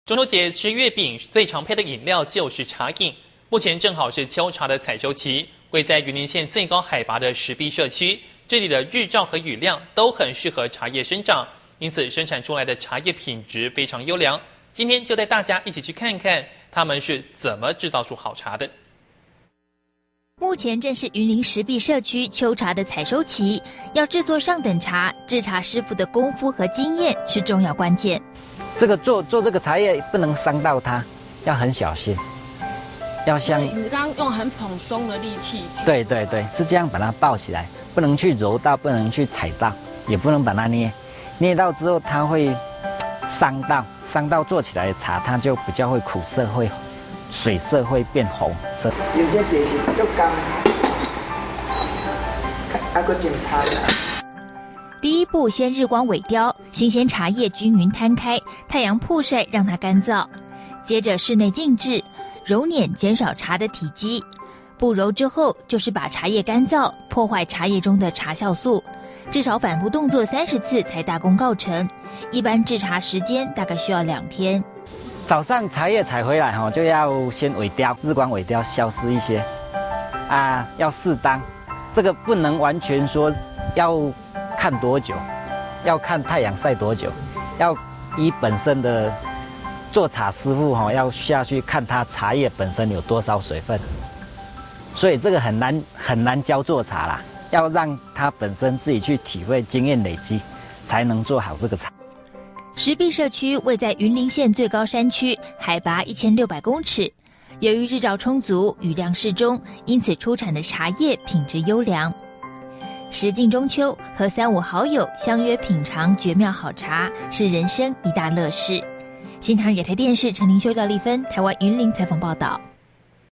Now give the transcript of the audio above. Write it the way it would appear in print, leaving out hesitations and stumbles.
中秋节吃月饼最常配的饮料就是茶饮。目前正好是秋茶的采收期，位在云林县最高海拔的石壁社区，这里的日照和雨量都很适合茶叶生长，因此生产出来的茶叶品质非常优良。今天就带大家一起去看看他们是怎么制造出好茶的。 目前正是云林石壁社区秋茶的采收期，要制作上等茶，制茶师傅的功夫和经验是重要关键。 这个做这个茶叶不能伤到它，要很小心，要像你刚刚用很蓬松的力气。 对，是这样把它抱起来，不能去揉到，不能去踩到，也不能把它捏到之后它会伤到做起来的茶，它就比较会苦涩，会水色会变红色。 有些地是足干，还个真烫。 第一步，先日光萎凋，新鲜茶叶均匀摊开，太阳曝晒让它干燥。接着室内静置，揉捻减少茶的体积。不揉之后，就是把茶叶干燥，破坏茶叶中的茶酵素。至少反复动作30次才大功告成。一般制茶时间大概需要2天。 早上茶叶采回来就要先萎凋，日光萎凋消失一些要适当，这个不能完全说要看多久，要看太阳晒多久，要以本身的做茶师傅要下去看它茶叶本身有多少水分，所以这个很难教做茶啦，要让它本身自己去体会，经验累积，才能做好这个茶。 石壁社区位在云林县最高山区，海拔1600公尺。由于日照充足，雨量适中，因此出产的茶叶品质优良。时近中秋，和3、5好友相约品尝绝妙好茶，是人生一大乐事。新唐人亚太电视陈玲修、廖丽芬，台湾云林采访报道。